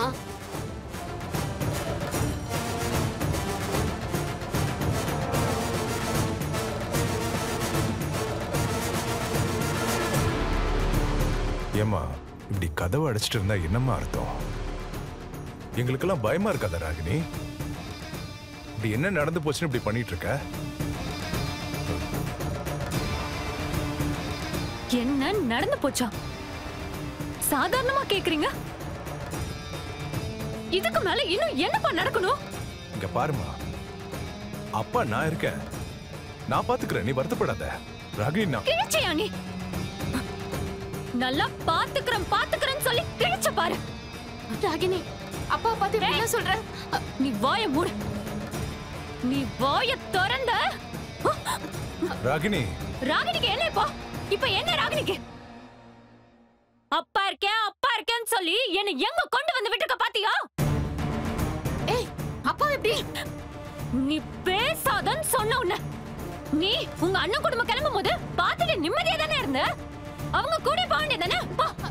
சொல்லுமா. ஏமா இப்படி கதவை அடைச்சிட்டு இருந்தா என்னம்மா அர்த்தம்? எங்களுக்கெல்லாம் பயமா இருக்காதா ராகினி? இப்படி என்ன நடந்து போச்சுன்னு இப்படி பண்ணிட்டு இருக்க? என்ன நடந்து போச்சா? சாதாரணமா கேக்குறீங்க? இதுக்கு மேல இன்னும் என்னப்பா நடக்கணும்? இங்க பாருமா, அப்பா நான் இருக்கேன், நான் பாத்துக்கிறேன், நீ வருத்தப்படாத. ராகினி கிழிச்சியா நீ? நல்லா பாத்துக்கிறேன்னு சொல்லி கிழிச்ச பாரு. ராகினி, அப்பா பாத்து என்ன சொல்ற? நீ வாய மூடு. நீ வாய திறந்த. ராகினி, ராகினிக்கு என்ன இப்ப என்ன ராகினிக்கு? அப்பா இருக்கேன்னு சொல்லி என்ன எங்க கொண்டு வந்து விட்டுருக்க பாத்தியா? ஏய், அப்பா எப்படி? நீ பேசாதன்னு சொன்ன உன்ன. நீ உங்க அண்ணன் குடும்பம் கிளம்பும் போது பாத்துட்டு நிம்மதியா தானே இருந்த? அவங்க கூட போக வேண்டியதானே?